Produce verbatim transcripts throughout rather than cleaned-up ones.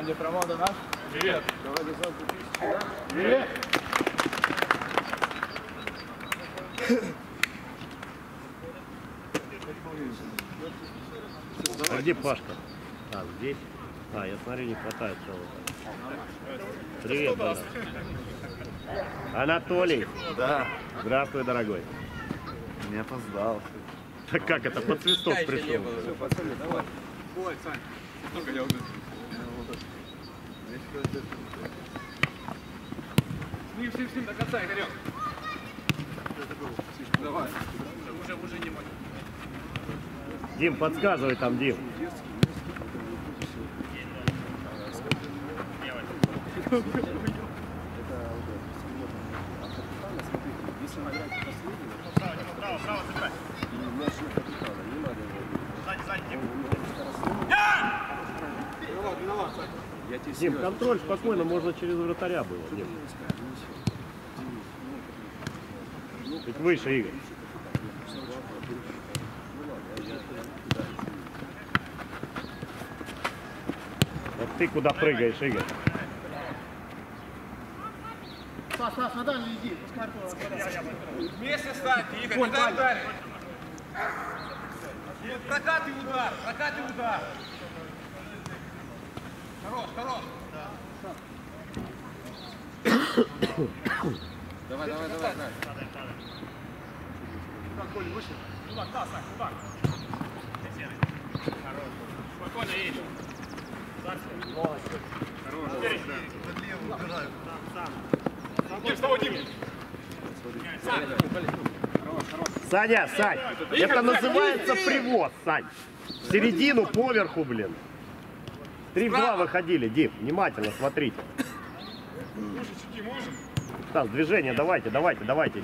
команде Промода наш. Привет. Давай десятку тысяч, да? Привет. А где Пашка? А, здесь? А, я смотрю, не хватает целого. Привет, брат. Анатолий. Да. Здравствуй, дорогой. Не опоздал. Так как это, под свисток пришел? Все, пацаны, давай. Ой, Сань, сколько я уже? Сним, сним, сним, до конца, Игорек. Давай. Уже, уже не могу. Дим, подсказывай там, Дим. Если награть последнего, право, право, забирай. И мяч не капитана, не надо его. Сзади, сзади, Дим. Виноват, виноват, Сань. Дим, контроль спокойно, можно через вратаря было. Дим. Чуть выше, Игорь. Вот ты куда прыгаешь, Игорь? Стас, Стас, на дальний иди, пускай Артур. Вместе станьте, Игорь, не дай ударить. Прокат и удар, прокат и удар. Хорош, хорош. Давай, давай, давай. Так, Коля, выше. Куда, да, Сань, куда? Хорош. Спокойно едем. Хорош. Под левую убираю. Дим, вставай, Дим. Саня, Сань, это называется привоз, Сань. В середину, поверху, блин. Три в два выходили, Дим, внимательно смотрите. Стас, движение, давайте, давайте, давайте.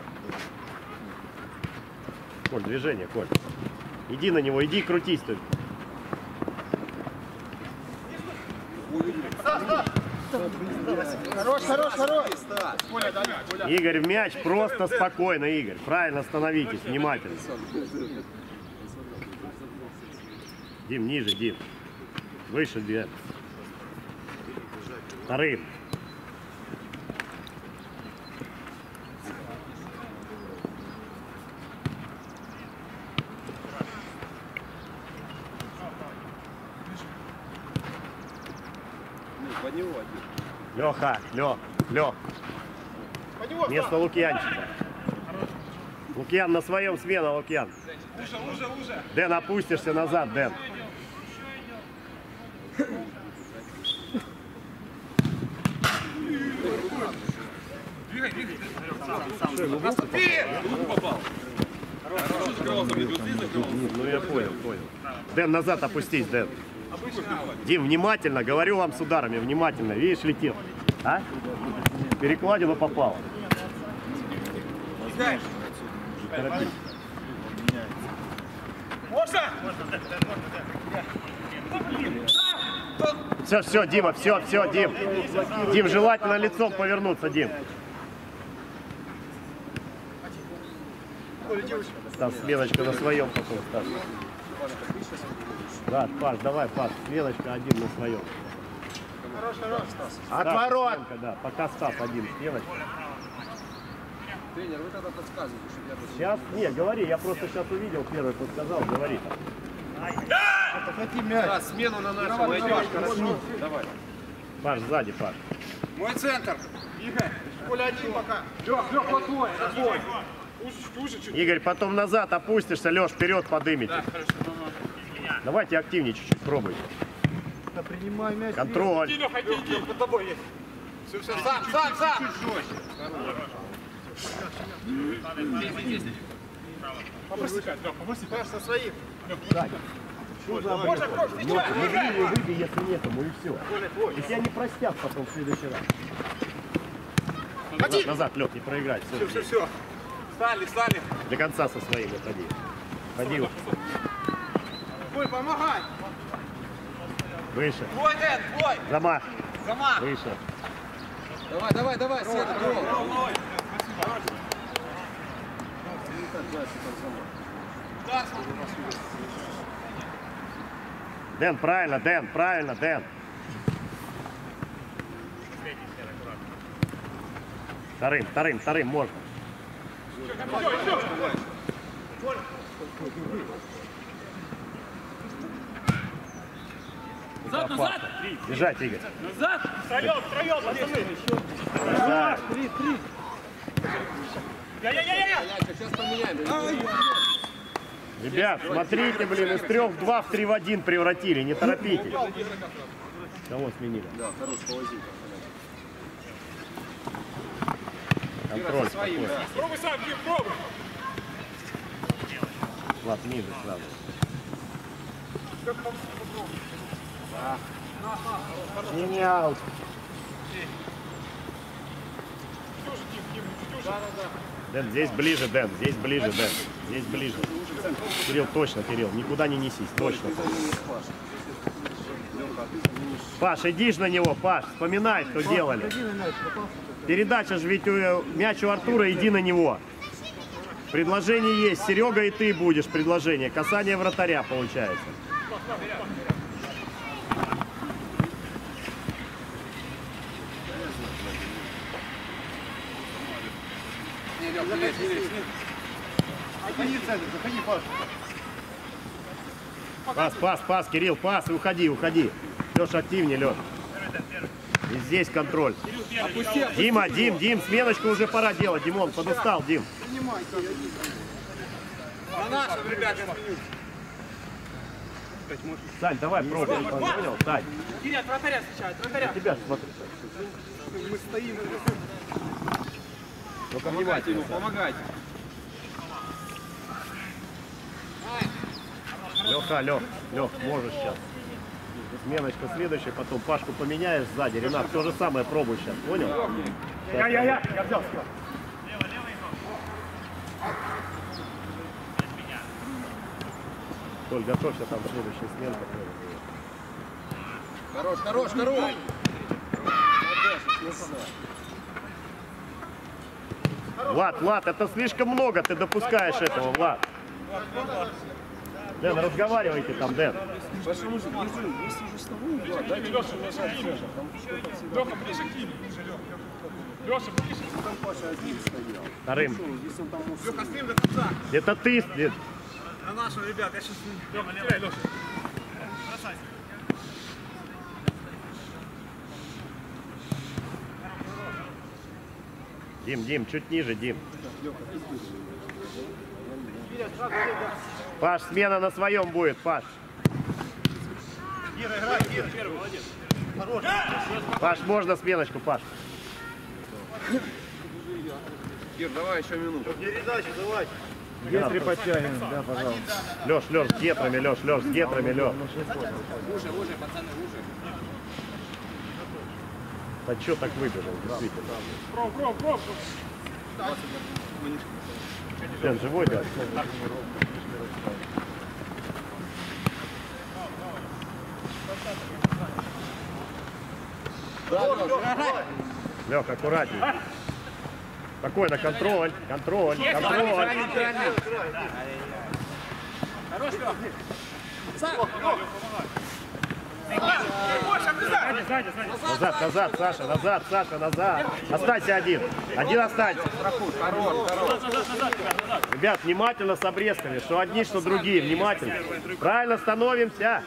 Коль, движение, Коль. Иди на него, иди, крутись тут. Хорош, хорош, хорош. Игорь, в мяч, просто спокойно, Игорь. Правильно становитесь, внимательно. Дим, ниже, Дим. Выше, Дим. Вторым. Под него один. Леха, Лех, Лех. Вместо Лукьянчика. Лукьян на своем, смена, Лукьян. Уже, уже, уже. Дэн, опустишься назад, Дэн. Двигай, двигай. Ну я понял, понял. Дэн, назад опустись, Дэн. Дим, внимательно, говорю вам с ударами, внимательно. Видишь, летел. А? Перекладину попал. Можно? Все, все, Дима, все, все, Дим. Дим, желательно лицом повернуться, Дим. Стас, сменочка на своем потом, Стас. Да, Паш, давай, Паш, сменочка один на своем. Хорош, хорош, Стас. Отворот! Сменка, да, пока Стас один, сменочка. Тренер, вы тогда подсказываете, чтобы я... Сейчас, не, говори, я просто сейчас увидел, первый подсказал, говори. Хотим мяч. Да, смену на нашу найдешь, хорошо. Давай. Паш, сзади, Паш. Мой центр. Игорь. Коля один пока. Лех, Лех, вот твой, это твой. Уже, уже чуть. Игорь, потом назад опустишься, Леш, вперед подымите. Да, хорошо. Давайте активнее чуть-чуть, пробуйте. Да, принимай мяч. Контроль. Иди, Леха, иди, иди, под тобой есть. Все, все, сам, сам, сам. Попусти, Лех, попусти. Паш, со своим. Можно кровь, ты чё? Не выби, если некому, и все. И тебя не простят потом в следующий раз. Назад, назад, Лех, не проиграть. Все, Все, все, все. Стали, стали. до конца со своим выходи. Ходи. Ой, помогай. Выше. Твой, Дэн, твой. Замах. Замах. Выше. Давай, давай, давай, Света, давай. Дэн, правильно, Дэн, правильно, Дэн. Вторым, вторым, вторым можно. Назад, назад! Бежать, Игорь. Назад! Втроем, втроем, пацаны! Бежать. Три, три. Я-я-я-я! Сейчас поменяем. Ребят, смотрите, блин, из трех в два в три в один превратили, не торопитесь. Кого сменили? Да, хорош, повози. Контроль такой. Пробуй сам, Дим, пробуй! Влад, ниже сразу. Не аут. Дэн, здесь ближе, Дэн, здесь ближе, Дэн, здесь ближе. Кирилл, точно, Кирилл, никуда не несись, точно. Паш, иди ж на него, Паш, вспоминай, что делали. Передача же ведь у, мяч у Артура, иди на него. Предложение есть, Серега и ты будешь, предложение. Касание вратаря получается. Пас, пас, пас, Кирилл, пас, и уходи, уходи. Леша, активнее, Леш. И здесь контроль. Дима, Дим, Дим, сменочку уже пора делать. Димон, подустал, Дим. На нашем, ребята! Сань, давай пробуй. Понял, Сань. Кирилл, от вратаря встречает, вратаря! Тебя ж смотри. Мы стоим. Только внимательно. Помогать. Леха, Лех, Лех, можешь сейчас. Сменочка следующая, потом Пашку поменяешь сзади. Ренат, то же самое пробуй сейчас, понял? Я-я-я, я взял. Толь, готовься, там следующая сменка. Хорош, хорош, хорош. Влад, Влад, это слишком много, ты допускаешь этого, Влад. Дэн, разговаривайте там, Дэн. Паша, мы же бежим, если уже с тобой, Влад, дайте Леша нажать, Леша, там что-то всегда. Леха, ближе к ним. Леша, ближе. Там Паша один стоял. Вторым. Здесь он там мог... Леха, с ним до конца. Это ты, Дэн. На нашего, ребят, я сейчас... Леха, теряй, Леша. Бросайся. Дим, Дим, чуть ниже, Дим. Паш, смена на своем будет, Паш. Ира, играй, Ира, первый, молодец. Хорош. Паш, можно сменочку, Паш. Ир, давай еще минуту. Передачу, давай. Гетры подтягиваем, да, пожалуйста. Леш, Леш, с гетрами, Леш, Леш, с гетрами, Леш. Уже, уже, пацаны, уже. А что так выбежал, действительно? Проб, проб, проб. Дэн, живой, да? Лех, аккуратней. Спокойно, контроль, контроль, контроль. Хорош, Леха. Больше, обязательно. Сзади, сзади. Назад, назад, Саша, назад, Саша, назад. Останься один. Один останься. Ребят, внимательно с обрезками, что одни, что другие. Внимательно. Правильно становимся.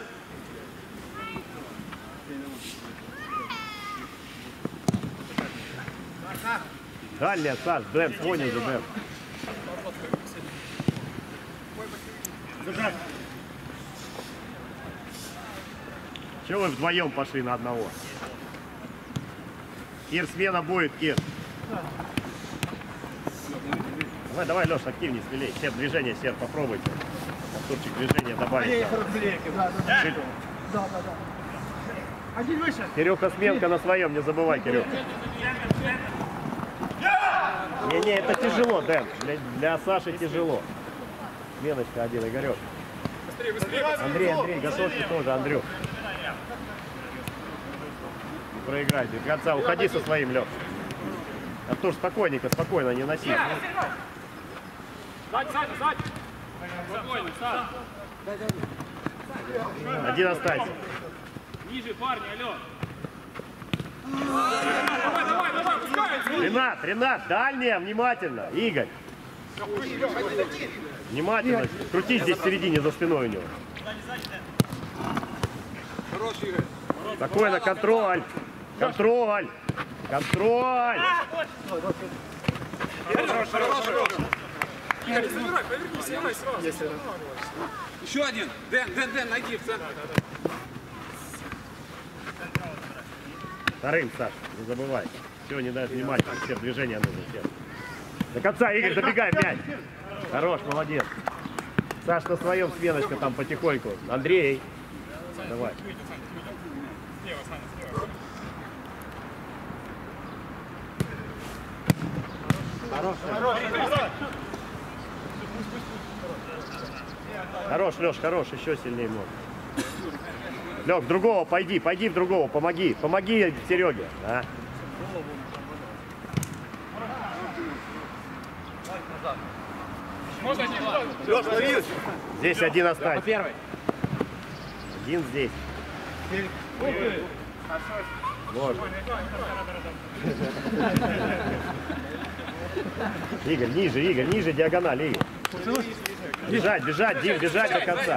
Дальняя, Саш, Дэн, понял же, Дэн. Чего вы вдвоем пошли на одного? Кир, смена будет, Кир. Давай, давай, Леш, активнее, смелее. Сер, движение, Сер, попробуйте. Артурчик, движение добавить. Да, да, да. Один выше. Кирюха, сменка на своем, не забывай, Кирюха. Не-не, это тяжело, Дэн. Для, для Саши тяжело. Сменочка один, Игорек. Быстрее, быстрее. Андрей, Андрей, готовься тоже, Андрюх. Не проиграйте. До конца уходи со своим, Лёх. Артур, спокойненько, спокойно, не носи. Сзади, сзади, сзади. Спокойно, встань. Один останься. Ниже, парни, алло. Давай, давай, давай, пускай. Ренат, Ренат, дальняя, внимательно. Игорь. Внимательно. Крути здесь в середине, за спиной у него. Хорош, Игорь. Спокойно, контроль. Контроль. Контроль. Хорош, хорош, хорош. Игорь, забирай, повернись, снимай сразу. Еще один. Дэн, Дэн, Дэн, найди в центр. Вторым, Саш, не забывай. Все, не дай внимательно. Все движения нужно. Все. До конца, Игорь, забегай в мяч. Хорош, молодец. Саш, на своем сменочка там потихоньку. Андрей. Давай. Хорош, хорош, Леш, хорош, еще сильнее можно. Лег, другого пойди, пойди в другого, помоги, помоги Сереге. А? Здесь один оставь. Один здесь. Можно. Игорь, ниже, Игорь, ниже, диагональ, Игорь. Бежать, бежать, Дим, бежать до конца.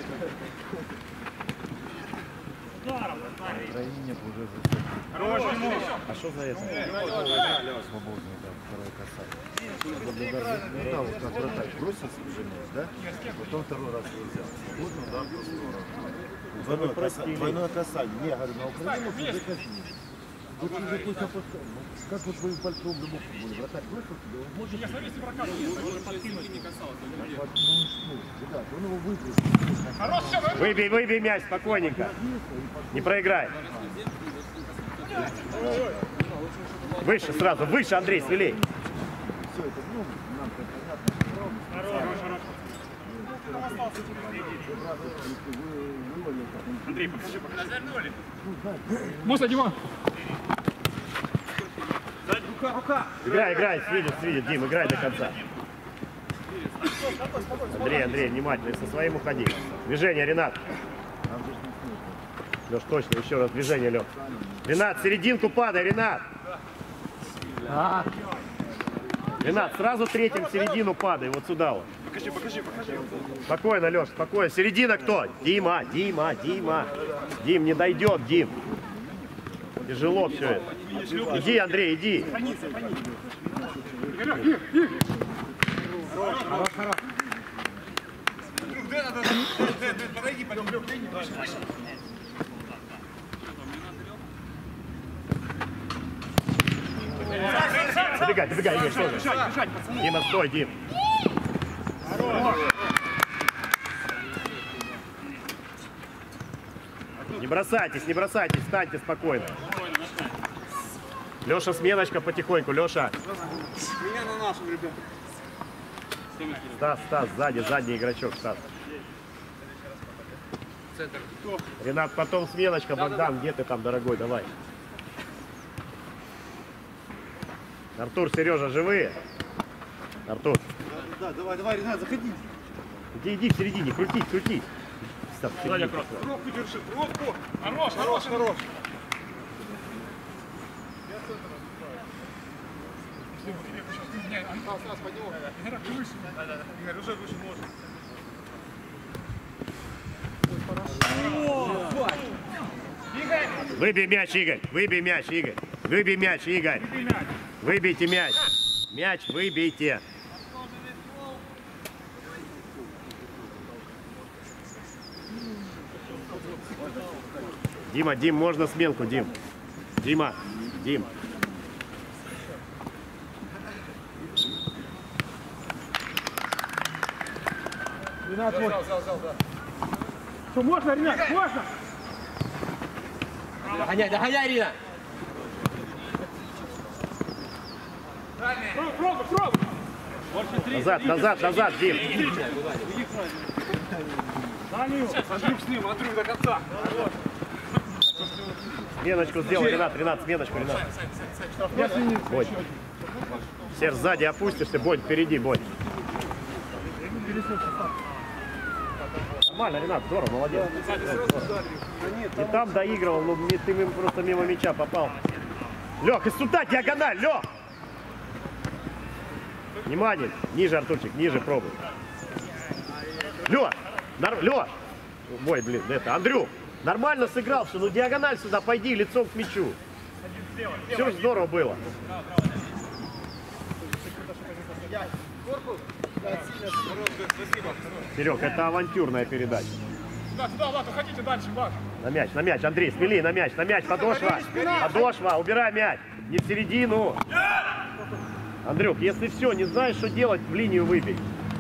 А что за это? Свободный, да, второй касание. Свободный удар, да, вот как вратарь бросился, женись, да? Потом второй раз его взял. Свободный удар просто удар. Двойное касание. Двойное касание. Не, говорю, на Украину ты доказни. Вот уже пусть опускай. Как вот вы пальцем в любом футболе. Вратарь бросил тебе, он может... Я смотри, если прокат, не касался. Ну, ребят, он его выиграл. Выбей, выбей мяч, спокойненько. Не проиграй. Выше сразу, выше, Андрей, свелей. Все это, ну, нам понятно. Андрей, покажи, покажи. Муса, Дима. Рука, рука. Играй, играй, свидит, свидит, Дим, играй до конца. Андрей, Андрей, внимательно, со своим уходи. Движение, Ренат. Леш, точно, еще раз движение, Леш. Ренат, в серединку падай, Ренат. Ренат, сразу третьим в середину падай, вот сюда вот. Покажи, покажи, покажи. Спокойно, Леш, спокойно. Середина кто? Дима, Дима, Дима. Дим, не дойдет, Дим. Тяжело все это. Иди, Андрей, иди. Хорош, хорош. Подойди, пойдем, Лёх, Добегай, добегай, Игорь, что же? Дима, стой, Дим. Не бросайтесь, не бросайтесь, встаньте спокойно. Леша, сменочка потихоньку, Леша. Меня на нашу, ребят. Стас, Стас, сзади, задний игрочок, Стас. Центр. Ренат, потом сменочка, Богдан, где ты там, дорогой, давай. Артур, Сережа, живые? Артур. Да, давай, давай, Ренат, заходи. Иди, иди в середине, крутись, крутись. Стоп, Пробку держи, пробку. Хорош, хорош, хорош. Выбей мяч, Игорь, выбей мяч, Игорь. Выбей мяч, Игорь. Выбейте мяч. Мяч выбейте. Дима, Дим, можно сменку, Дим. Дима, Дим. Ренат, вот. Взял, взял, взял, да. Что, можно, Ренат, можно? Догоняй, догоняй, Рина! Пробуй, пробуй! Назад, назад, назад, Дим. Отрыв с ним, отрыв до конца. Сменочку сделал, Ренат, Ренат, сменочку, Ренат. Бодь. Серж, сзади опустишься, Бодь, впереди, Бодь. Нормально, Ренат, здорово, молодец. Здорово. И там доигрывал, но ты просто мимо мяча попал. Лех, и сюда диагональ, Лех! Внимание, ниже, Артурчик, ниже пробуй. Лёш, нар... Лёш. Ой, блин, это, Андрюх, нормально сыграл, что ну диагональ сюда, пойди лицом к мячу. Все здорово было. Серег, это авантюрная передача. Сюда, сюда, Влад, уходите дальше, Влад. На мяч, на мяч, Андрей, смели, на мяч, на мяч, подошва, подошва, убирай мяч, не в середину. Андрюх, если все, не знаешь, что делать, в линию выбей.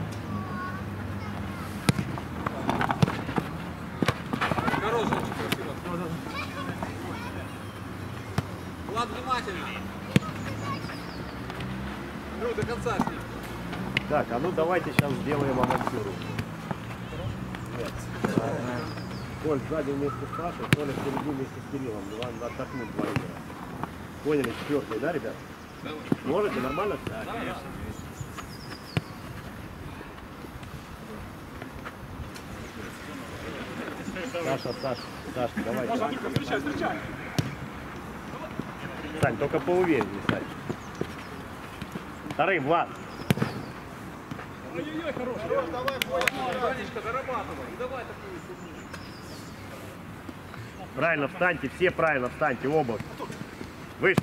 Хороший, очень красиво. Влад, внимательно. Ну, до конца с ним. Так, а ну давайте сейчас сделаем авантюру. Коль сзади вместе с Сашей, Коля впереди вместе с Кириллом. Надо отдохнуть два игра. Поняли, четвертый, да, ребят? Можете? Нормально? Да, конечно. Саша, Саша, Саша, давай. Саша, встречай, встречай. Сань, только поувереннее, Сань. Вторым, Влад. Ой-ой-ой, хороший. Ванечка, зарабатывай. Не давай такую сумму. Правильно встаньте, все правильно встаньте, оба. Выше.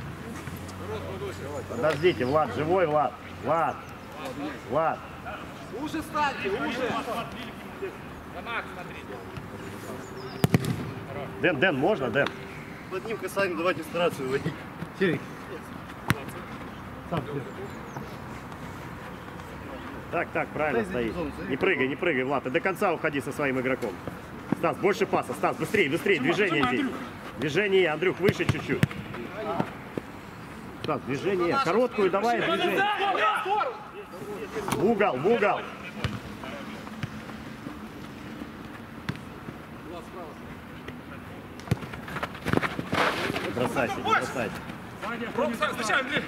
Подождите, Влад, живой, Влад. Влад. Влад. Уже станьте, уже. Дэн, Дэн, можно, Дэн? Под ним касаем, давайте стараться выводить. Серик. Так, так, правильно стоит. Не прыгай, не прыгай, Влад. Ты до конца уходи со своим игроком. Стас, больше паса. Стас, быстрее, быстрее. Движение здесь. Движение, Андрюх, выше чуть-чуть. Стас, движение. Короткую давай, движение. В угол, в угол. Бросайся, не бросайся. Встречай, Андрей.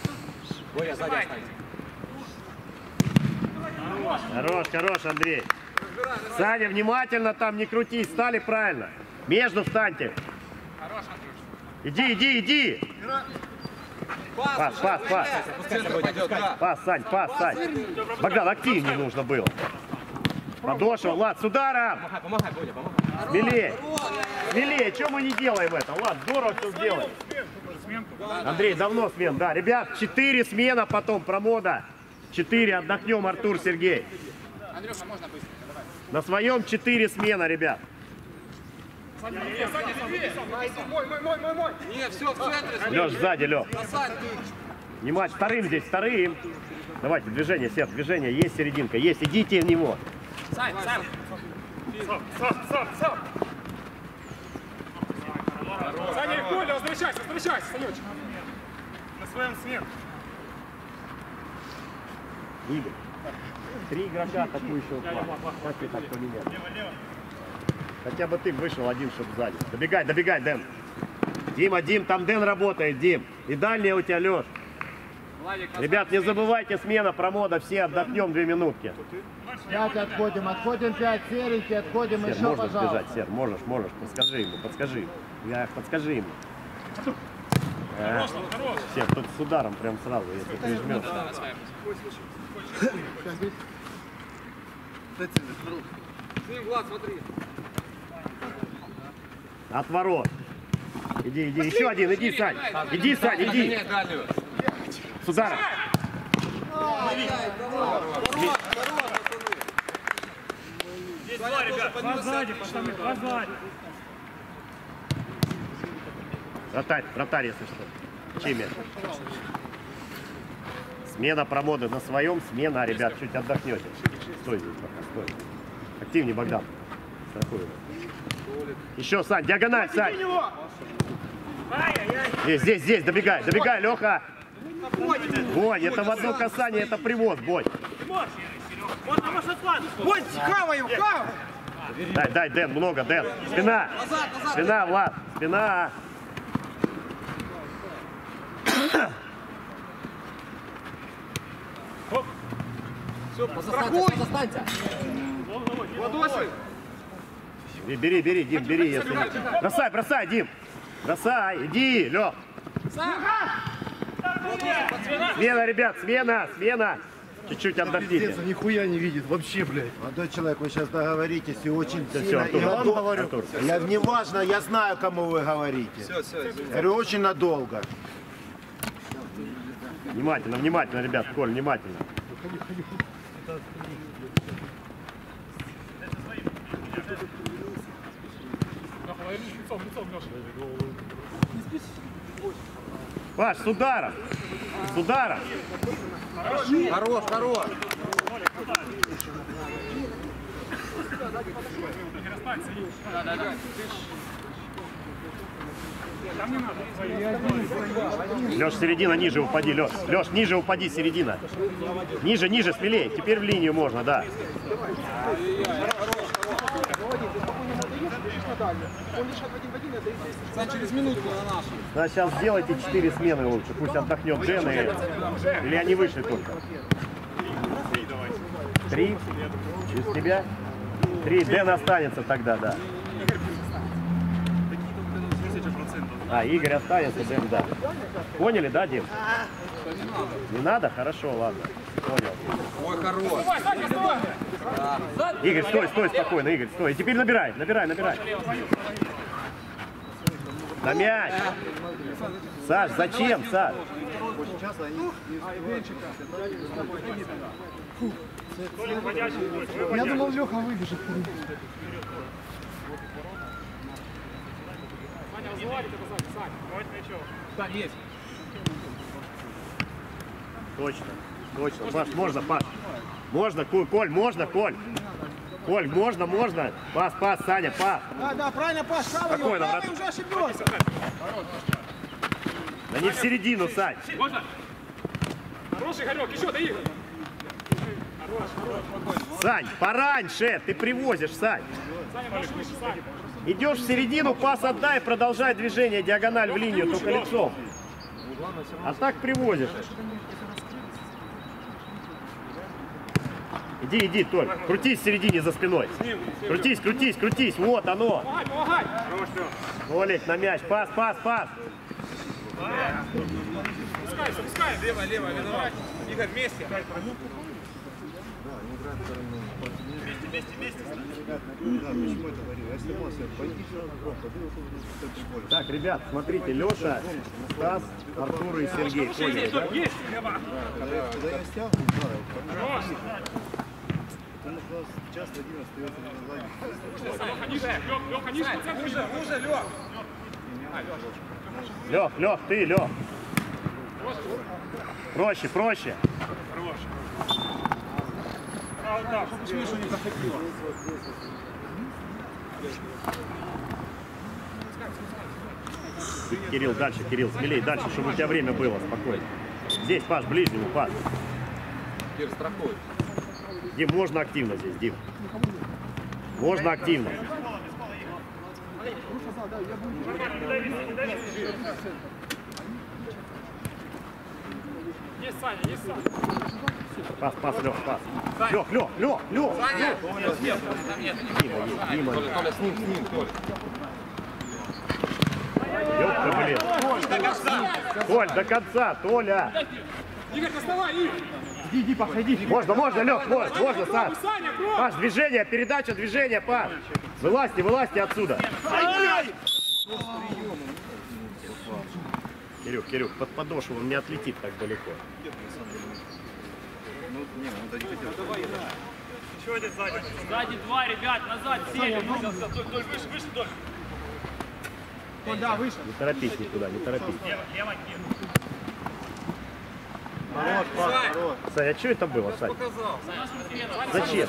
Хорош, хорош, Андрей. Саня, внимательно там, не крутись. Стали правильно. Между встаньте. Иди, иди, иди. Пас, пас, пас. Пас, Сань, пас, Сань. Богдан, активнее нужно было. Подошел, Влад, с ударом. Смелее. Смелее, что мы не делаем это? Влад, здорово все сделали. Андрей, давно смен, да. Ребят, четыре смена потом, промода. Четыре, отдохнем, Артур, Сергей. Андрюха, можно быстро? Давай. На своем четыре смена, ребят. Саня, Саня, мой, мой, мой, мой, мой. Нет, все, в центре. Леш, сзади, Леш. Сань, ты. Внимательно, вторым здесь, вторым. Давайте, движение, Серж, движение. Есть серединка, есть. Идите в него. Сань, Сань. Сам, сам, сам, сам. Саня и Коля, возвращайся, возвращайся, Санечек. На своем смен. Игорь. Три игрока атакующего плана. Как ты так поменял? Хотя бы ты вышел один, чтобы сзади. Добегай, добегай, Дэн. Дима, Дим, там Дэн работает, Дим. И дальняя у тебя, Леш. Ребят, не забывайте, смена, промода, все отдохнем две минутки. Пять отходим, отходим пять, серенький, отходим Сер, еще, можно пожалуйста. сбежать, Сер, можешь, можешь, подскажи ему, подскажи ему. Я, подскажи ему. А, Сер, тут с ударом прям сразу, если ты жмешь. С ним, Влад, смотри. Отворот. Иди, иди, еще один, иди, Сань. Иди, Сань, иди. С ударом. Вратарь, вратарь, если что. Чей мяч? Смена промоды на своем, смена, ребят, чуть отдохнете. Стой здесь пока, стой. Активнее, Богдан. Страхуй. Еще, Сань, диагональ, Сань. Здесь, здесь, здесь, добегай, добегай, Леха. Бонь, это в одно касание, это привоз, Бонь. Ой, хаваю, хаваю. Дай, дай, Дэн, много, Дэн. Спина, спина, Влад, спина. Ладоши. Бери, бери, Дим, бери, если нет. Бросай, бросай, Дим. Бросай, иди, Лёх. Смена, ребят, смена, смена. Чуть-чуть отдохните. Нихуя не видит вообще, блядь. Молодой человек, вы сейчас договоритесь и очень Да сильно. все, и Артур, надолго. говорю. Артур. Я, не важно, я знаю, кому вы говорите. Все, все, Говорю, очень надолго. Внимательно, внимательно, ребят, Коль, внимательно. Лицом, лицом, Леша. Паш, с ударом. С ударом. Хорош, хорош. Там не надо. Леш, середина, ниже упади, Леш. Леш, ниже упади, середина. Ниже, ниже, смелее. Теперь в линию можно, да. Через минутку на нашу. Значит, сейчас сделайте четыре смены лучше. Пусть отдохнет Дэн и... Или они вышли только? Три? Через тебя? Три. Дэн останется тогда, да. А, Игорь останется, Дэн, да. Поняли, да, Дим? Не надо? Хорошо, ладно. Понял. Ой, хорош. Игорь, стой, стой, спокойно, Игорь, стой. И теперь набирай, набирай, набирай. На мяч. Саш, зачем, Саш? Я думал, Леха выбежит. Саня, вызывали это сзади, Сань. Давайте мячом. Да, есть. Точно, точно. Паш, можно, Паш. Можно, Коль, Коль, можно, Коль. Коль, можно, можно. Пас, пас, Саня, пас. Да, да, правильно, Паш, правый, Спокойно, правый брат. уже ошибется. Да не в середину, Сань. Можно? Хороший Игорек, еще, да, Игорь. Сань, пораньше. Ты привозишь, Сань. Саня, можешь выше, Саня. Идешь в середину, пас отдай, продолжай движение, диагональ в линию, только лицом. А так привозишь. Иди, иди, Толь. Крутись в середине за спиной. Крутись, крутись, крутись. Вот оно. Помогай, помогай. Толик, на мяч. Пас, пас, пас. Пускайся, пускай. Лево, лево, виноват. Игорь, вместе. Так, ребят, смотрите, Леша, Стас, Артур и Сергей. Поняли, да? Есть, лево. Хорош. Леха, ниже, Лех, Леха, ниже, по центру. Уже, уже, Лех. Лех, Лех, ты, Лех. Проще, проще. Кирилл, дальше, Кирилл, смелей, дальше, чтобы у тебя время было, спокойно. Здесь, Паш, ближнему, Паш. Кир, страхуй. Дим, можно активно здесь, Дим. Можно активно. Есть Саня, есть Саня. Пас, пас, Лех, пас. Лех, Лех, Лех, Лех. Саня! Нет, там нет. Дима, есть, Дима. Толя, Толя, с ним, с ним, Толя. Ёпта, блин. Толь, до конца, Толя. Игорь, доставай, Игорь. Иди, иди, походи. Можно, можно, Лех, можно, можно, Саш. Саня, бро. Паш, движение, передача, движение, Паш. Вылазьте, вылазьте отсюда. Кирюх, Кирюх, под подошву он не отлетит так далеко. Еще один сзади. Сзади два, ребят, назад, сели. Вдоль, выше, выше, вдоль. Да, выше. Не торопись никуда, не торопись. Лево, Кир. Хорош, пас, хорош. Сань, а что это было, Сань? Показал. Зачем?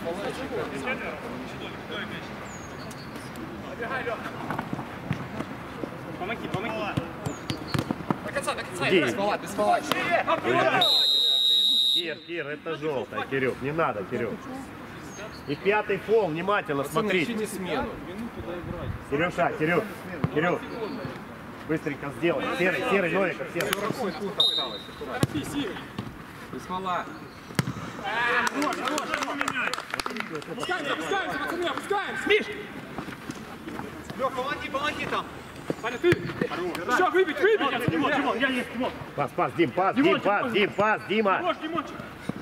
Помоги, помоги. До конца, до конца. Иди. Без фола, без фола. Кир, Кир, это желтое, Кирюх, не надо, Кирюх. И пятый фол, внимательно смотрите. Ищите смену. Кирюша, Кирюх, Кирюх. Быстренько сделай. Серый, серый, Новиков, серый. сорок секунд осталось. Торопись, Игорь. Без фола. Опускаемся, опускаемся, пацаны, опускаемся. Миш! Лех, помоги, помоги там. Саня, ты. Еще выбить, выбить. Димон, я есть, Димон. Пас, пас, Дим, пас, Дим, пас, Дим, пас, Дима. Можешь, Димончик.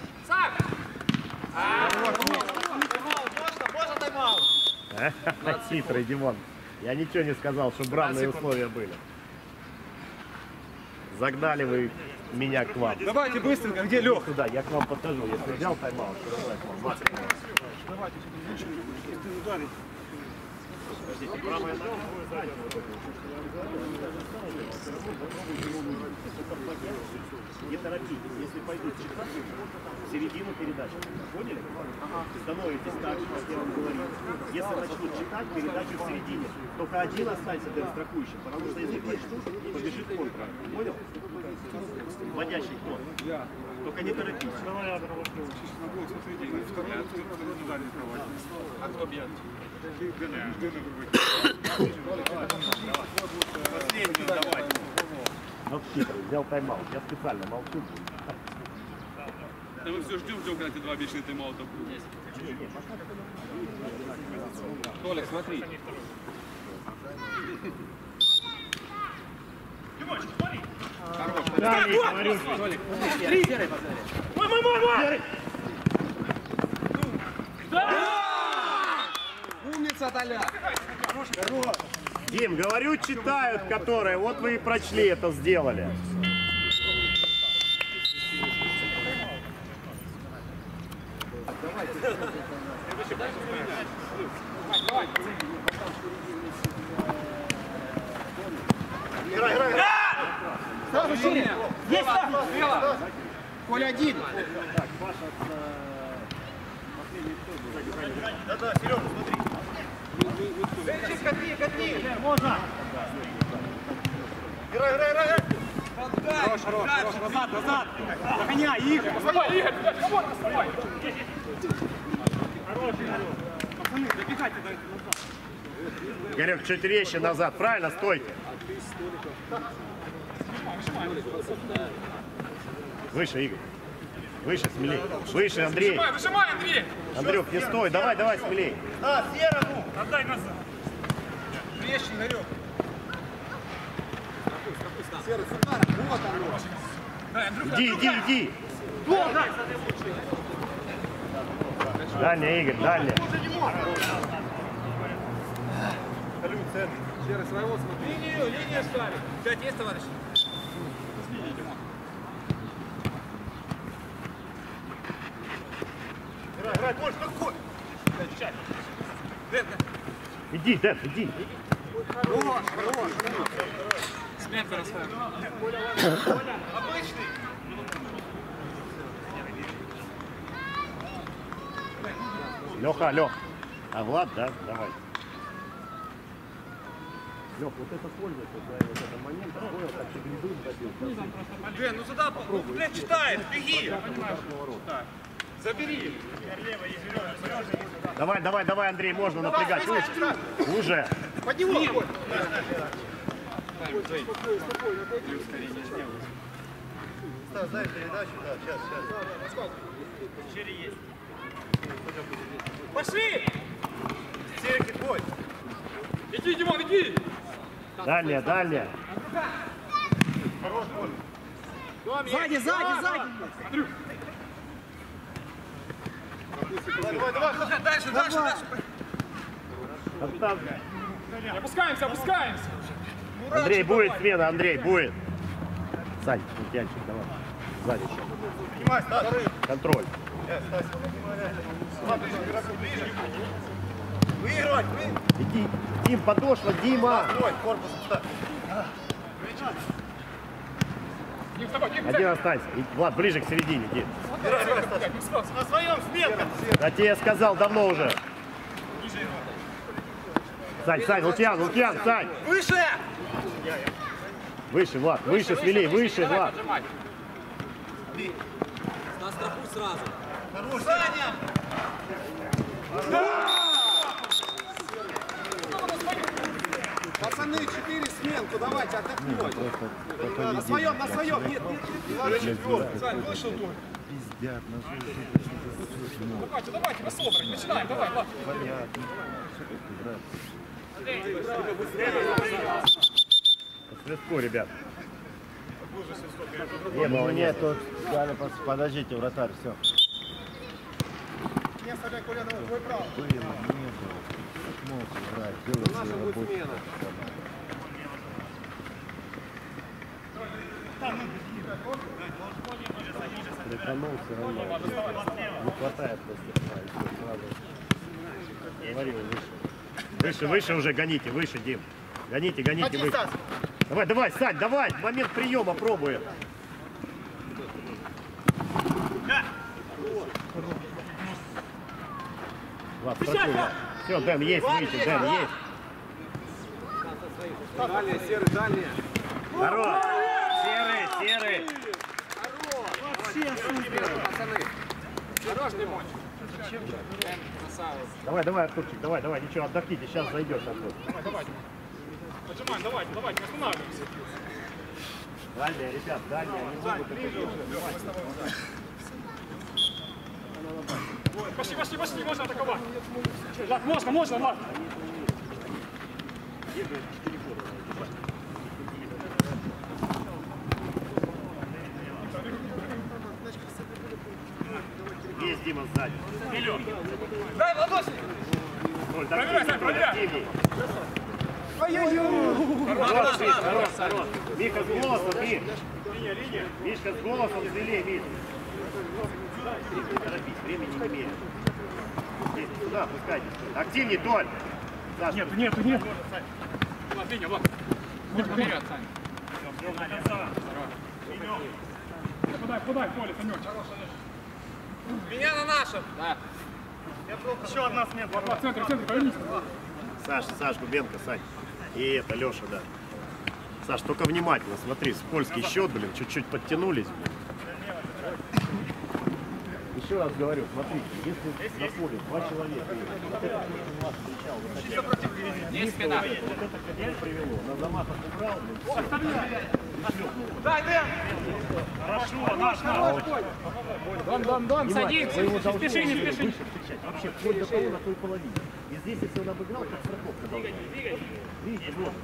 Хитрый Димон. Я ничего не сказал, чтобы равные условия были. Загнали вы меня к вам. Давайте быстренько, где Лех? Сюда, я к вам подхожу. Если взял тайм-аут, то давай к вам. Правая нога будет сзади. Не торопитесь, если пойдут читать, в середину передачи. Поняли? Становитесь так, как я вам говорил. Если начнут читать, передачу в середине. Только один останется для страхующих, потому что если начнут, побежит контра. Понял? Вводящий ход. Только не торопитесь. Последний давай. Вот хитрый, взял тайм-аут. Я специально молчу. Да мы все ждем, ждем, когда эти два обещанные тайм-аута будут. Толик, смотри. Да, не говорю. Толик. Мой, мой, мой, мой! Умница, Толяк. Дим, говорю, читают, которые. Вот вы и прочли это, сделали. Играй, играй, играй. Сразу шире. Есть там. Коля один. Да-да, Серега, смотри. Катни, катни. Можно. Играй, играй, играй. Хорош, хорош, хорош. Назад, назад. Догоняй, Игорь. Вставай, Игорь, кого ты вставай? Пацаны, добегайте до этого назад. Игорек, чуть резче назад. Правильно, стойте. Выше, Игорь. Выше, смелей. Выше, Андрей. Выжимай, выжимай, Андрей. Андрюх, не стой. Давай, давай, смелей. На, Серому. Отдай назад. Трещин, Игорек. Серый, с ударом. Вот оно. Дай, Андрюха, Иди, иди, иди. Дальняя, Игорь, дальняя. Серый, своего смотри. Линию, линию ставим. Пять есть, товарищ? Играй, играй, больше, как хоть. Иди, Дэн, иди. Хорош, хорош. Смерти расставим. Обычный. Леха, Лех. А Влад, да? Давай. Лех, вот это пользуется, да, вот этот момент, такой, как ты грибы забил. Андрей, ну сюда, блядь, читает, беги. Забери. Давай, давай, давай, Андрей, можно напрягать. Уже. Уже. Под него. Стас, дай передачу, да, сейчас, сейчас. Пошли. Сереги, твой. Иди, Димон, иди. Дальняя, дальняя. Сзади, сзади, сзади. Андрюх. Давай, давай, давай. Дальше, дальше, дальше. Оставь. Опускаемся, опускаемся. Андрей, будет смена, Андрей, будет. Сань, Лукьянчик, давай. Сзади еще. Снимай, Стас. Контроль. Э, Стас. Ладно, ближе к игроку, ближе. Выигрывать, выигрывать. Иди, Дим, подошва, Дима. Ой, корпусом ставь. Дим, вставай, Дим, Один останься. И, Влад, ближе к середине, Дим. Играй, играй, Стас. На своем сменка. Да тебе я сказал давно уже. Сань, Сань, Лукьян, Лукьян, Сань. Выше. Выше, Влад, выше, смелей, выше, Влад. На страху сразу. Хорош, Саня. Пацаны, четыре сменку, давайте, отдохнуть. На своем, на своем. Нет, нет, нет. Сань, вышел тут. Пиздят, Давайте, давайте, рассобрать. Начинаем, давай, ладно. понятно. По свистку, ребят. Не было, Ну нет. нет, тут, Галя, пос- подождите, вратарь, все. Не оставляй колено, твой право. Было, не было. Мог играть, делать свою работу. Притянул все равно. Не хватает просто. Сразу. Говорил, выше. Выше, выше уже гоните, выше, Дим. Гоните, гоните, выше. Давай, давай, Сань, давай, момент приема пробуй это. Влад, спрашивай, Влад. Все, Дэн, есть, видите, Дэн, есть. Дальняя, серый, дальняя. Хорош! Серый, серый! Пацаны. Хорош, Димон. Красавец. Давай, давай, Артурчик, давай, давай, ничего, отдохните, сейчас зайдешь, Артур. Давай, давайте. Поджимаем, давайте, давайте, не останавливаемся. Дальняя, ребят, дальняя, не могут это. Пошли, пошли, пошли, можно атаковать. Влад, можно, можно, Влад. Есть Дима сзади. Дай, ладоши. Проверяй, Сань, проверяй. Хорош, Миш, хорош, хорош. Миха с голосом, Миш. Мишка с голосом, зелей, Миш. Не торопись, времени не меряй. Здесь, сюда, пускайте. Активней, Толь. Саша. Нету, нету, нету. Влад, Веня, Влад. Вперед, Сань. Подай, подай, Коля, Санёч. Меня на нашем. Да. Еще одна смена. Влад, в центре, в центре, повернись. Саша, Саш, Губенко, Сань. И это, Леша, да. Саш, только внимательно, смотри, скользкий счет, блин, чуть-чуть подтянулись, блин. Еще раз говорю, смотрите, если на поле два человека, вот это вас встречал, вот такие, Есть спина. вот это к этому привело, на замахах убрал, блин, все. Дай, Дэн. Хорошо, наш, наш. Дон, Дон, Дон, садимся. Вы его Не должны спеши, не выше спеши. встречать, вообще, вплоть до того на той половине. И здесь, если он обыграл, как страховка должна. Видите, вот,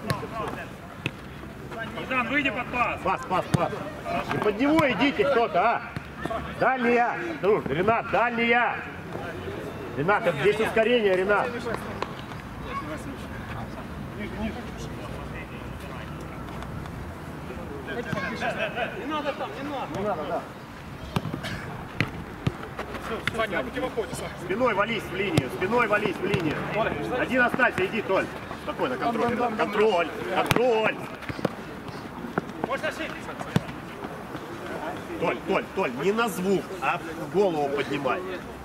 Дан, выйди под пас. пас, пас, пас. И под него идите кто-то, а? Дальняя! Друг, Ренат, дальняя! Ренат, это здесь ускорение, Ренат. Не надо там, не надо. Не надо, да. Саня, на противоходе, Саня. Спиной вались в линию, спиной вались в линию. Один оставься, иди, Толь. Спокойно, контроль, Ренат. Контроль, контроль. Можно шить. Толь, Толь, Толь, не на звук, а голову поднимай.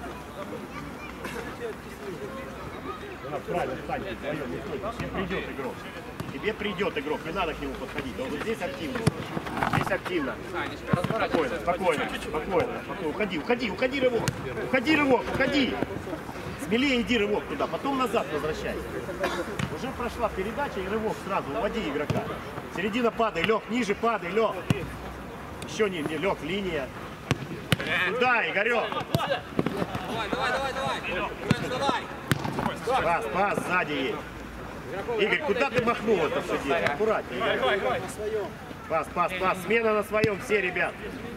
Ренат, правильно, встань, вдвоем, не стой. Тебе придет игрок. Тебе придет игрок, не надо к нему подходить. Он вот здесь активно. Здесь активно. Спокойно, спокойно, спокойно, спокойно. Уходи, уходи, уходи рывок. Уходи рывок, уходи. Смелее иди рывок туда, потом назад возвращайся. Уже прошла передача и рывок сразу. Уводи игрока. Середина падай, Лех, ниже падай, Лех. Еще не, не, Лех, линия. Туда, Игорек. Давай, давай, давай, давай. Давай. Пас, пас, сзади есть. Игорь, куда ты махнул это все дело? Аккуратнее. Игорь. Давай, давай. Пас, пас, пас. Смена на своем, все, ребят.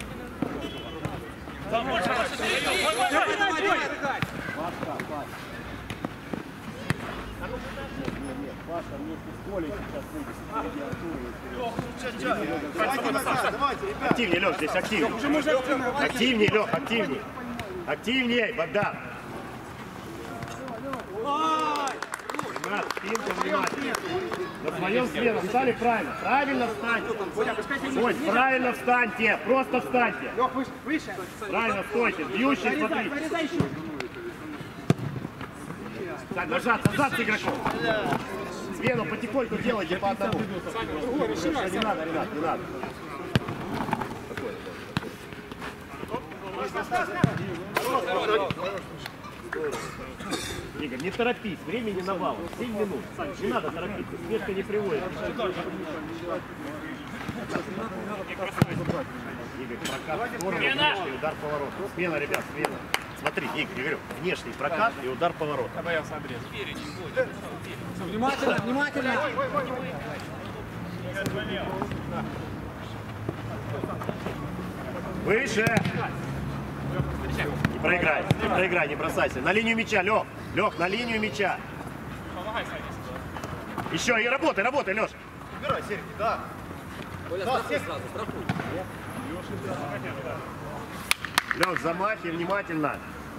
Давай, давай, давай. Нет, Паша вместе с Колей сейчас выйдет. Активнее, Лех, здесь активнее. Активнее, Лех, активнее. Активнее, Богдан. Ренат, спинка внимательно. На своем смена. Встали правильно. Правильно встаньте. Ой, правильно встаньте. Просто встаньте. Правильно стойте. Бьющий, смотрите. Так, назад, назад с игроком. Смену потихоньку делайте по одному. Не надо, Ренат, не надо. Игорь, не торопись, времени навалом. семь минут. Не надо торопиться, спешка не приводит. Игорь, прокат в сторону, внешний удар поворот. Смена, ребят, смена. Смотри, Игорь, я говорю, внешний прокат и удар поворот. Внимательно, внимательно. Выше. Не проиграй, не проиграй, не бросайся. На линию мяча, Лех. Лех, на линию мяча. Еще и работай, работай, Леш. Убирай, Сергей, да. Коля, страхуй сразу, страхуй. Лех, замахи, внимательно.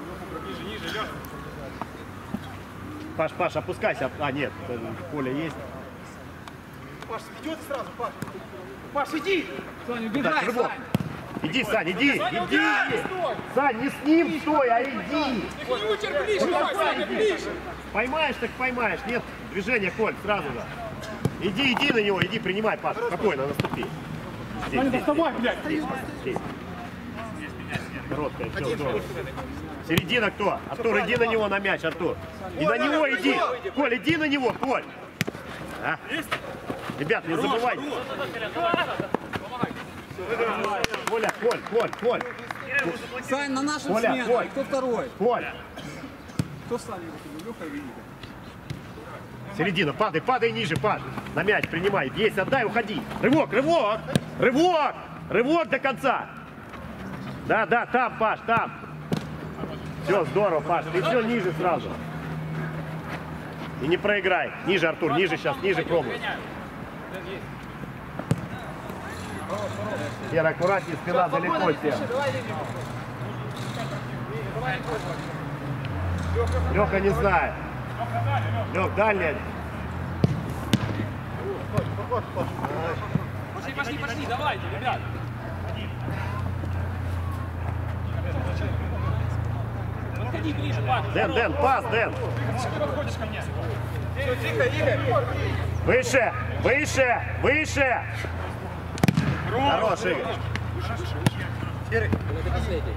Паш, Паш, опускайся. А, нет, Коля есть. Паш, идет сразу, Паш. Паш, иди! Саня, Так, убегай, рывок. Сань. Иди, Сань, иди, Саня, иди. убегай, стой! Сань, не с ним стой, а иди. Ключер ближе, давай, Саня, ближе! Поймаешь, так поймаешь. Нет, движение, Коль, сразу же. Иди, иди на него, иди, принимай, Паш. Спокойно, наступи. Здесь, Саня, здесь, доставай, блядь! здесь. Короткая, все, здорово. Середина кто? Артур, иди на него на мяч, Артур. И на него иди. Коль, иди на него, Коль. А? Ребят, не забывайте. Коля, Коль, Коль, Коль. Сань, на нашем Коля, смене. Коль. Кто второй? Коль. Кто Саня? Леха или Вика? Середина, падай, падай ниже, Паш. На мяч принимай. Есть, отдай, уходи. Рывок, рывок. Рывок. Рывок до конца. Да, да, там, Паш, там. Все, здорово, Паш. Ты все ниже сразу. И не проиграй. Ниже, Артур, ниже сейчас, ниже пробуй. Сера, аккуратнее, спина далеко, Сера. Леха не знает. Лех, дальняя. Пошли, пошли, пошли, давайте, ребят. Подходи ближе, Паш. Дэн, Дэн, пас, Дэн. Выше, выше, выше. Хорош, Игорь. Это последний.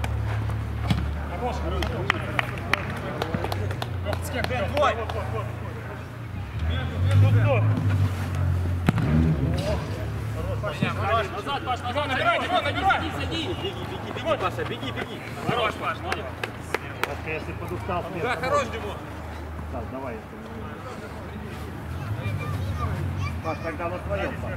Назад, Паш, назад. Набирай, набирай. Сади, сади. Беги, Паша, беги, беги. Хорош, Паш, молодец. Если подустал, Да, хорош, Димон. Так, давай. Паш, тогда на своем. Паш.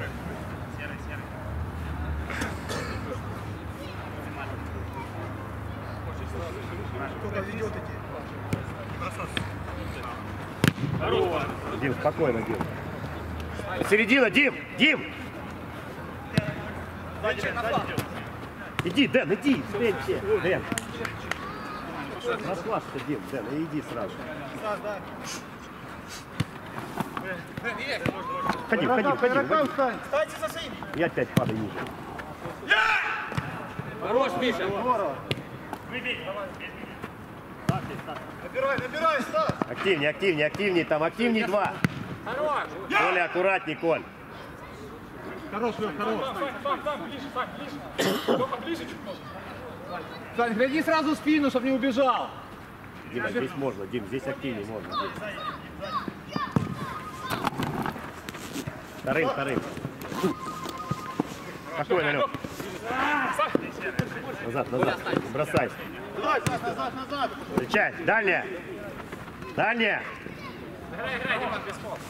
Дим, спокойно, Дим. Середина, Дим, Дим! Иди, Дэн, иди, встань все. Дэн. Расслабься, Дим, Дэн, и иди сразу. Входи, входи, входи, входи. Я опять падаю ниже. Хорош, Миша. Набирай, набирай, Стас. Активнее, активнее, активнее, там, активнее два. Хорош. Коля, аккуратней, Коль. Хорош, Лёх, хорош. Сань, Сань, ближе, Сань, ближе! Лёха, ближе чуть можно. Сань, гляди сразу в спину, чтобы не убежал. Дима, здесь можно, Дим, здесь активнее можно. Вторым, вторым. Спокойно, Лёх. Назад, назад, бросайся. Назад, назад, назад. Встречай, дальняя. Дальняя. Играй, играй, Диман, без фол.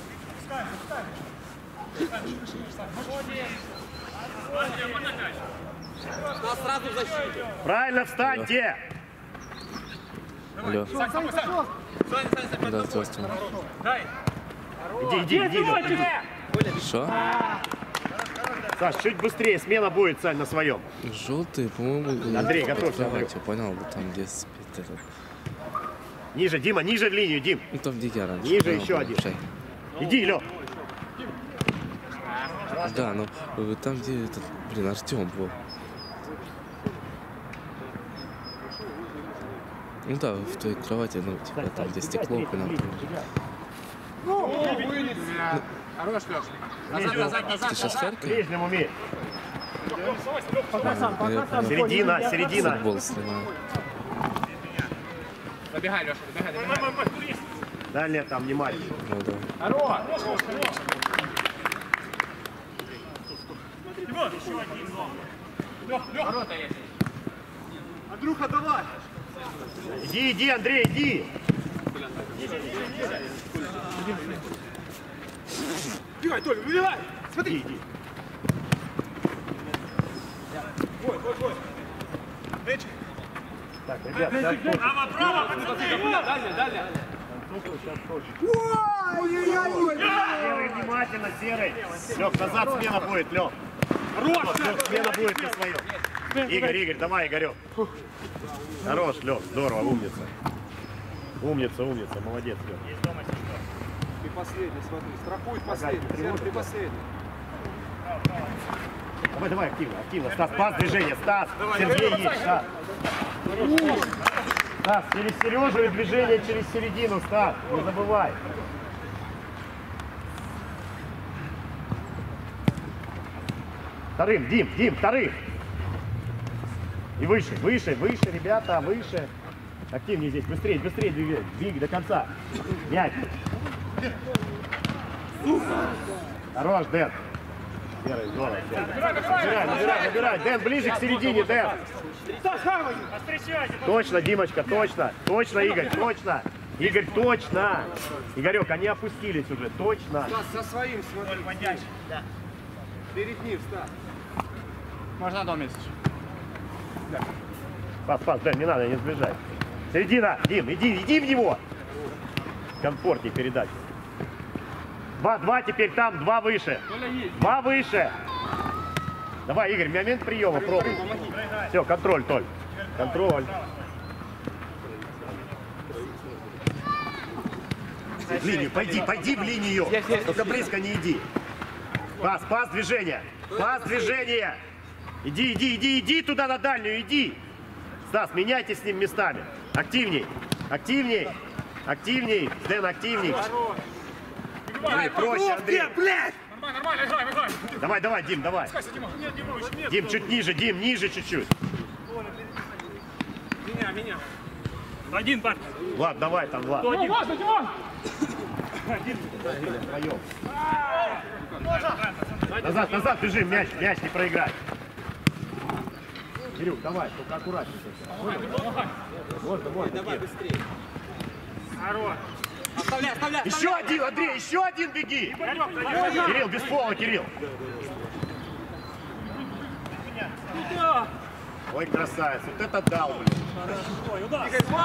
Стас сразу в защите. Правильно встаньте. Алло. Сань, Сань, Сань. Саня, Саня, Саня. Да, здравствуйте. Дай. Иди, иди, иди, Лёх, иди. Что? Саш, чуть быстрее, смена будет, Сань, на своем. Желтый, по-моему. Андрей, готовься, Андрей. Давайте, понял, вот там где спит этот. Ниже, Дима, ниже в линию, Дим. Ну там где я раньше. Ниже понял, еще был, один. шай. Иди, Лёх. Да, ну э, там где этот, блин, Артем был. Ну да, в той кровати, ну, типа там, где стекло, понял. Хорош, Леш. Назад, назад, назад. Ты сейчас В Харьков? ближнем уме. Я Середина, середина. футбол снимаю. Забегай, Леша, забегай, забегай. Дальняя там, внимательно. Ну да. Хорош. Ворота есть. Андрюха, давай. Иди, иди, Андрей, иди. Бегай, Толя, выбегай! Иди, иди. Так, ребят, сейчас точно. Право, право! Дальше, дальше. Сейчас точно. Серый, внимательно, Серый. Лёг, назад смена будет, Лёг. Лёг, смена будет на своем. Игорь, Игорь, давай, Игорек. Хорош, Лёг, здорово, умница. Умница, умница, молодец, Лёг. Ты последний, смотри, страхует последний. Серый, ты последний. Давай, давай, активно, активно. Стас, пас, движение, Стас. Сергей есть, Стас. Стас, через Сережу и движение через середину, Стас, не забывай. Вторым, Дим, Дим, вторым. И выше, выше, выше, ребята, выше. Активнее здесь, быстрее, быстрее двигай, двигай до конца. Мяч. Хорош, Дэн. Серый, здорово. Набирай, набирай, набирай. Дэн, ближе к середине, Дэн. Точно, Димочка, точно. Точно, Игорь, точно. Игорь, точно. Игорек, они опустились уже, точно. Стас, со своим смотри. Перед ним, Стас. Можно одно месяц. Пас, пас, Дэн, не надо, не сближай. Середина, Дим, иди, иди в него. Комфортнее передачи. Два, два теперь там, два выше. Два выше. Давай, Игорь, момент приема, пробуй. Все, контроль, Толь. Контроль. В линию, пойди, пойди в линию. Только близко не иди. Пас, пас, движение. Пас, движение. Иди, иди, иди, иди туда на дальнюю, иди. Стас, меняйте с ним местами. Активней, активней, активней. Дэн, активней. Андрей, проще, Андрей. Нормально, нормально, играем, играем. Давай, давай, Дим, давай. Дим, чуть ниже, Дим, ниже чуть-чуть. Меня, меня. Один, парень. Влад, давай там, Влад. Димон, важно, Димон! Вдвоем. Назад, назад бежи, мяч, мяч не проиграй. Кирюк, давай, только аккуратнее. Можно, можно. Давай быстрее. Хорош. Оставляй, оставляй. Еще один, Андрей, еще один беги. Кирилл, без пола, Кирилл. Ой, красавец, вот это дал, блин.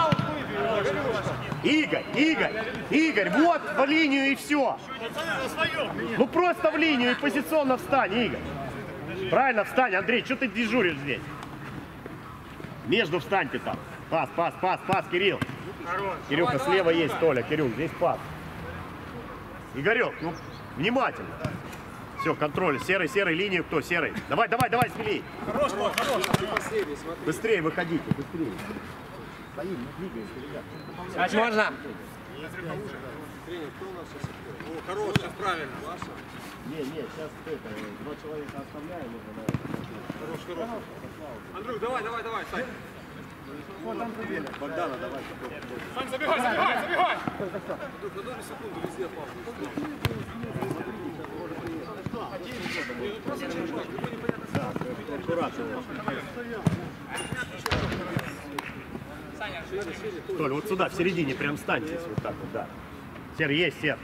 Игорь, Игорь, Игорь, вот в линию и все. Ну просто в линию и позиционно встань, Игорь. Правильно, встань, Андрей, что ты дежуришь здесь? Между встань ты там. Пас, пас, пас, пас, Кирилл. Кирюха, слева есть Толя, Кирюх, здесь пас. Игорек, ну, внимательно. Все, контроль. Серый, серый, линию кто? Серый. Давай, давай, давай, смелей. Хорош, хорош. Быстрее выходите, быстрее. Стоим, не двигаемся, ребят. Можно? Тренер, кто у нас сейчас? О, хорош, сейчас правильно. Не, не, сейчас это, два человека оставляем. Хорош, хорош. Андрюх, давай, давай, давай, Сань. Богдана, давай. Сань, забегай, забегай, забегай. Андрюх, на долю секунду везде паузу. Толь, вот сюда, в середине, прям встань здесь, вот так вот, да. Сер, есть, Сер.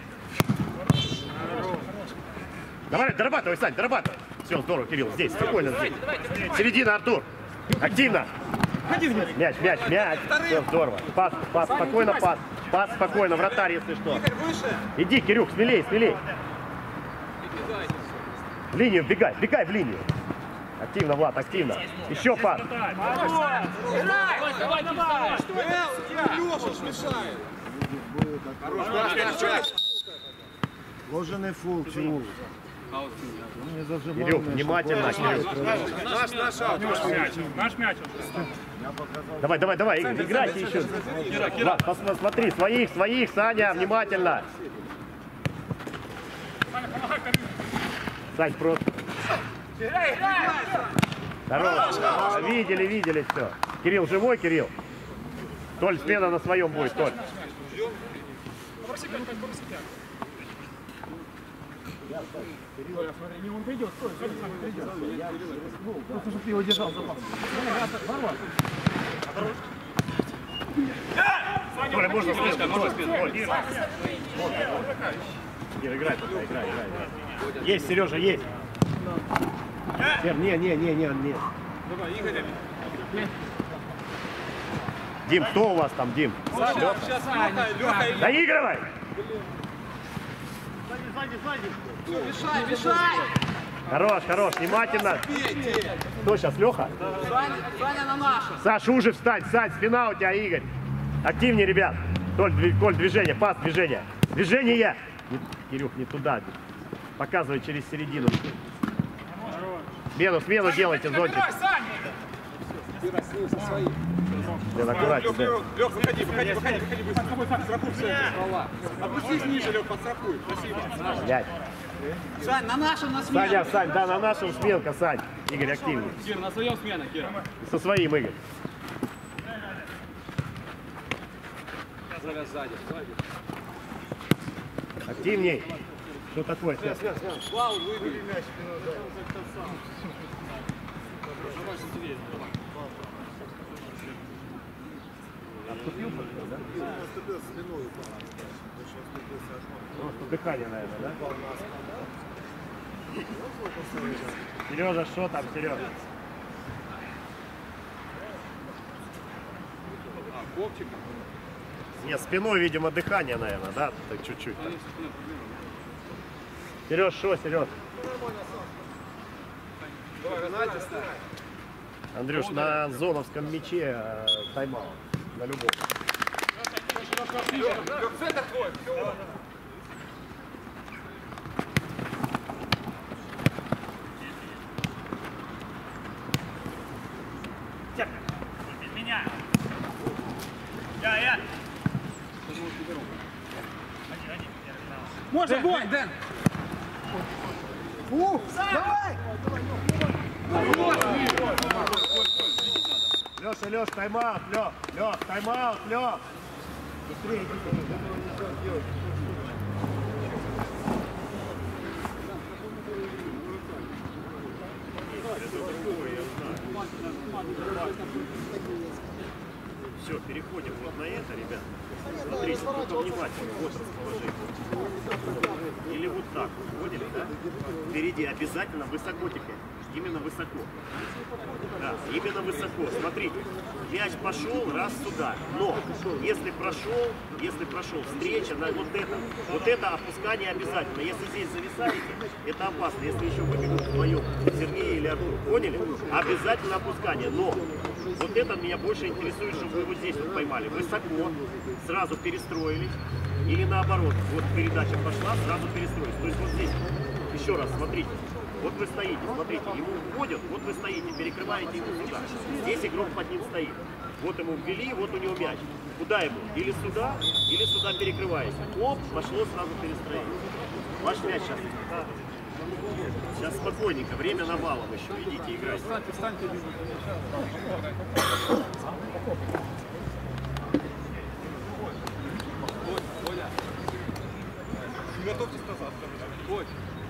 Давай, дорабатывай, Сань, дорабатывай. Все, здорово, Кирилл, здесь, спокойно здесь. Середина, Артур. Активно. Мяч, мяч, мяч. Все, здорово. Пас, пас, спокойно, пас. Пас, спокойно, вратарь, если что. Иди, Кирюх, смелей, смелей. В линию, бегай, бегай в линию. Активно, Влад, активно. Еще пас. Давай, давай, давай. Леша ж мешает. Хорош, Ложеный фул, чего? Не зажимал. Кирюх, внимательно, Кирюх. Наш, наш аут. Наш мяч. Давай, давай, давай, Игорь, играйте еще. Влад, пос- смотри, своих, своих, Саня, внимательно. Сань, просто. Здорово. Видели, видели все. Кирилл живой, Кирилл? Толь, смена на своем будет, Толь. Попроси пять, пять, попроси пять. Толя, можно слишком, Толь, Толь. Кир, играй пока, играй, играй, играй. Есть, Сережа, есть. Сер, не, не, не, не, не. Давай, Игорь. Дим, кто у вас там, Дим? Саня, сейчас Леха, Леха и Доигрывай! Мешай, мешай! Хорош, хорош, внимательно. Пейте! Кто сейчас, Леха? Саня, Саня на нашу! Саша, уже встань, Сань, спина у тебя, Игорь. Активнее, ребят. Толь, дви- Коль, движение, пас, движение. Движение! Не- Кирюх, не туда. Показывай через середину. Смену, смену делайте, зонтик. Набирай, Саня! Блин, аккуратнее, да. Лех, выходи, выходи, выходи, выходи, быстро. Подстрахуй все это ствола. Опустись ниже, Лех, подстрахуй. Спасибо. Блядь. Сань, на нашу, на смену. Саня, Сань, да, на нашем сменка, Сань. Игорь, активнее. Кир, на своем смена, Кир. Со своим, Игорь. Сзади, сзади. Активней. Что такое сейчас? Фаул выбери. Отступил, да? Наступил спиной. Просто дыхание, наверное, да? Сережа, что там, Сережа? А, копчик. Нет, спиной, видимо, дыхание, наверное, да? Так чуть-чуть. так. Сереж, что, Сереж? Андрюш, на зоновском мяче э, тайм-аут. На любом. Лех, центр твой. Меня. Я, я. Можно, бой, Дэн. Леша, Леш, тайм-аут, Лех, Лех, тайм-аут, Лех. Быстрее идите. Все, переходим вот на это, ребят. Смотрите, только внимательно, вот расположение. Или вот так, поняли, да? Впереди обязательно высоко теперь. Именно высоко. Да, именно высоко. Смотрите, мяч пошел раз сюда. Но если прошел, если прошел встреча на вот это, вот это опускание обязательно. Если здесь зависаете, это опасно. Если еще выбегут вдвоем, Сергей или Артур, поняли? Обязательно опускание. Но вот это меня больше интересует, чтобы вы вот здесь вот поймали. Высоко, сразу перестроились. Или наоборот, вот передача пошла, сразу перестроились. То есть вот здесь, еще раз, смотрите. Вот вы стоите, смотрите, ему вводят, вот вы стоите, перекрываете ему сюда. Здесь игрок под ним стоит. Вот ему ввели, вот у него мяч. Куда ему? Или сюда, или сюда перекрываете. Оп, пошло сразу перестроение. Ваш мяч сейчас. Сейчас спокойненько, время навалом еще. Идите, играйте. Готовьтесь назад. Ой.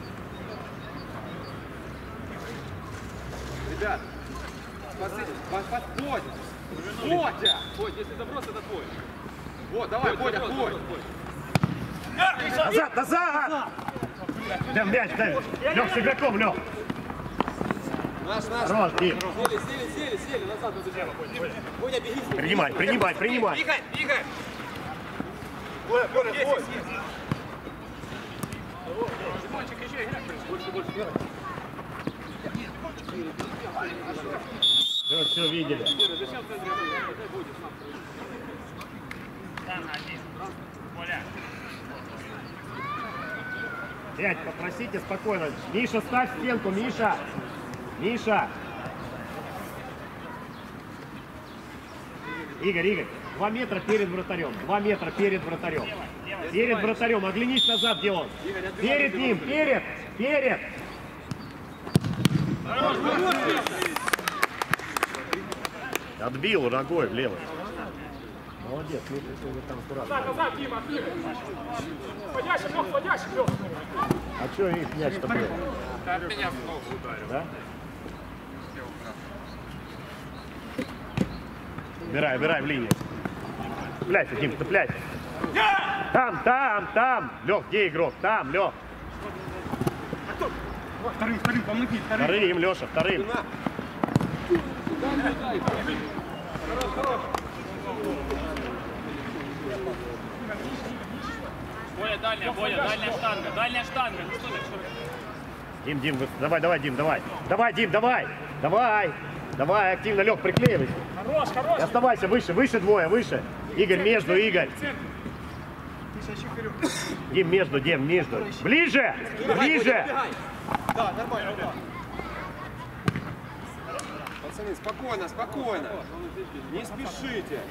Ребят, посмотрите, подходит. Бодя! Бодя, если заброс, это твой. Вот, давай, Бодя, твой. Назад, назад! Да, мяч, дай. Лех, с игроком, Лех. Наш, наш. Хорош, Дим. Сели, сели, сели, сели, назад надо дело. Бодя, беги. Принимай, принимай, принимай. Игорь, Игорь. Боря, бой! Все, все видели. Пять, попросите спокойно. Миша, ставь стенку, Миша. Миша. Игорь, Игорь, два метра перед вратарем. Два метра перед вратарем. Перед вратарем. Оглянись назад, где он. Перед ним, перед, перед. Отбил ногой в левый. Молодец, ну ты там аккуратно. Назад, назад, Дима, активно. Входящий, Лех, входящий, Лех. А что их мяч-то был? Меня в ногу ударил. Да? Убирай, убирай в линию. Цепляйся, Дим, цепляйся. Там, там, там. Лех, где игрок? Там, Лех. Вторым, вторым, помоги, вторым. Вторым, Леша, вторым. Боя дальняя, Боя, дальняя штанга, дальняя штанга. Ну что ты, что? Дим, Дим, давай, давай, Дим, давай. Давай, Дим, давай. Давай. Давай, активно, Лех, приклеивайся. Хорош, хорош. И оставайся выше, выше двое, выше. Игорь, между, Игорь. Дим, между, Дим, между. Ближе, ближе. Да, нормально, да. Пацаны, спокойно, спокойно. Не спешите.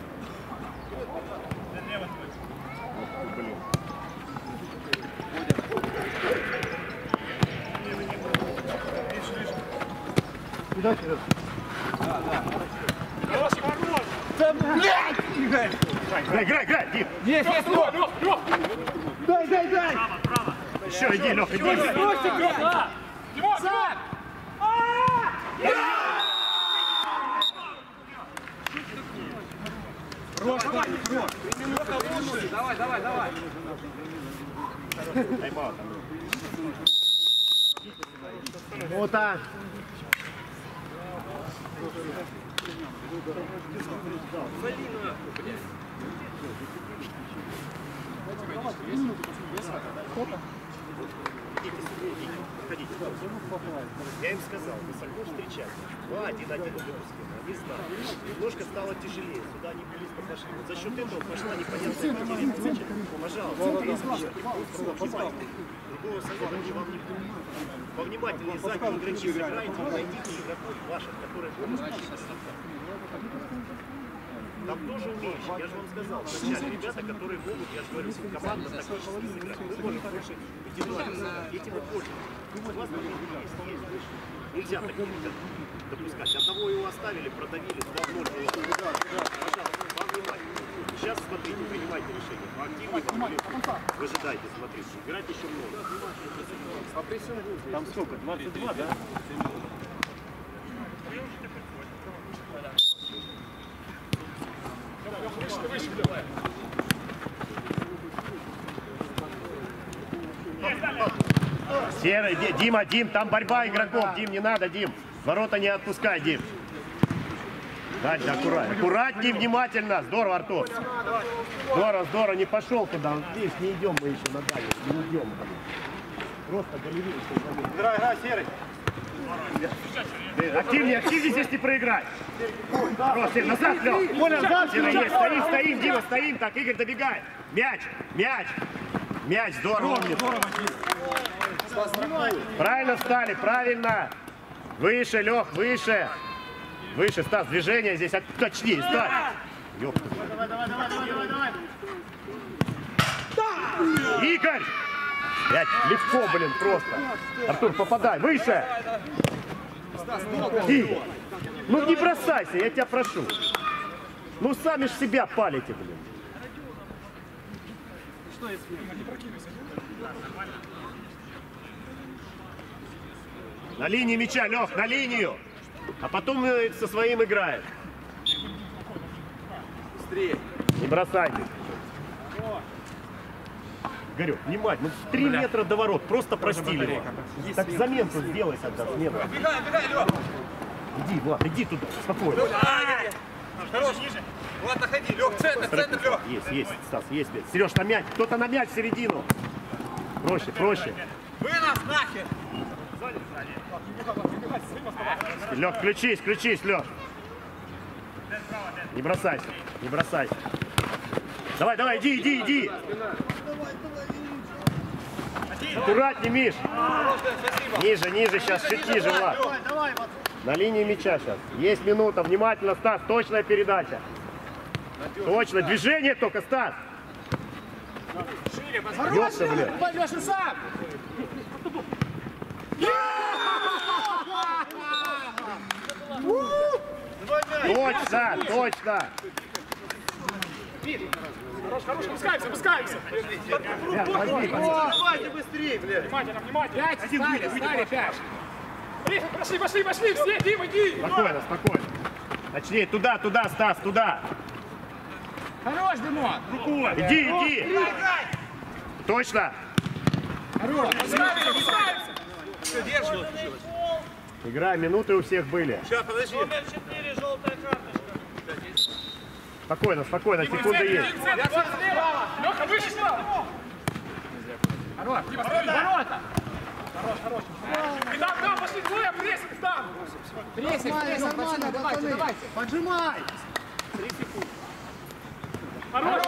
Куда вперед? Хорош, хорош. Играй, играй, играй, Дим. Есть, есть, Лёх, Лёх, Лёх. дай, дай, дай! Еще иди, Лех, иди. Да. Димон, Димон. Давай, давай, давай. Вот так. Я им сказал, высоко встречать. Ну, один-один выпуски. Не знаю. Немножко стало тяжелее. Сюда они близко пошли. Вот за счет этого пошла непонятная потеря. Пожалуйста, другого совета вам не будет. Повнимательнее задние игроки сыграйте, найдите игроков ваших, которые будут защитить. Там тоже умеющие, я же вам сказал, вначале ребята, которые могут, я же говорю, команда тактически сыграть. Мы можем больше индивидуально, этим и пользуемся. У вас там есть, есть. Нельзя таких допускать. Одного его оставили, продавили, два в ноль. Пожалуйста, вам внимание. Сейчас смотрите, принимайте решение. Поактивнее, вы ожидайте, смотрите. Играть еще много. Там сколько? двадцать два, да? Серый, Дима, Дим, там борьба игроков. Дим, не надо, Дим. Ворота не отпускай, Дим. Дальше, аккуратно. Аккуратнее, внимательно. Здорово, Артур. Здорово, здорово. Не пошел туда. Здесь не идем мы еще на дальний. Не идем. Просто голевые. Играй, играй, Серый. Активнее, активнее здесь не проиграть. Просто назад, Лёх. Серый есть. Стоим, стоим, Дима, стоим. Так, Игорь добегает. Мяч, мяч. Мяч, здорово. Правильно встали, правильно. Выше, Лех, выше. Выше, Стас, движение здесь. Точнее, Стас. Ёпта. Давай, давай, давай, давай, давай. Игорь! Блядь, легко, блин, просто. Артур, попадай, выше. Игорь, ну не бросайся, я тебя прошу. Ну сами ж себя палите, блин. На линии мяча, Лех, на линию. А потом со своим играет. Быстрее. Не бросайте. Говорю, внимательно, ну три метра до ворот, просто простили его. Так заменку сделай тогда с метра. Бегай, бегай, Лёх. Иди, Влад, иди туда, спокойно. Хорош. Ладно, ходи, Лёх, центр, центр, Лёх. Есть, есть, Стас, есть. Сереж, на мяч, кто-то на мяч в середину. Проще, проще. Вы нас нахер. Лех, включись, включись, Лех. Не бросайся, не бросайся. Давай, давай, иди, иди, иди. Аккуратней, Миш. Ниже, ниже сейчас, чуть ниже, Влад. На линии мяча сейчас. Есть минута, внимательно, Стас, точная передача. Точно, движение только, Стас. Ёпта, блин. Леша, сам! Точно, точно. Хорош, хорош, опускаемся, опускаемся. Давайте быстрее, блядь. Внимательно, внимательно. Пять, стали, стали, пять. Пошли, пошли, пошли, все, Дима, иди. Спокойно, спокойно. Точнее, туда, туда, Стас, туда. Хорош, Димон! Иди, иди. Точно. Хорош! Опускаемся, опускаемся. Все, держи. Игра, минуты у всех были. Сейчас, подожди. Спокойно, спокойно, секунда есть. Леха, выше справа! Хорош, ворота! Хорош, хорош. И там, там, пошли двое, прессинг, там! Прессинг, прессинг, пацаны, давайте, давайте. Поджимай! Хорош!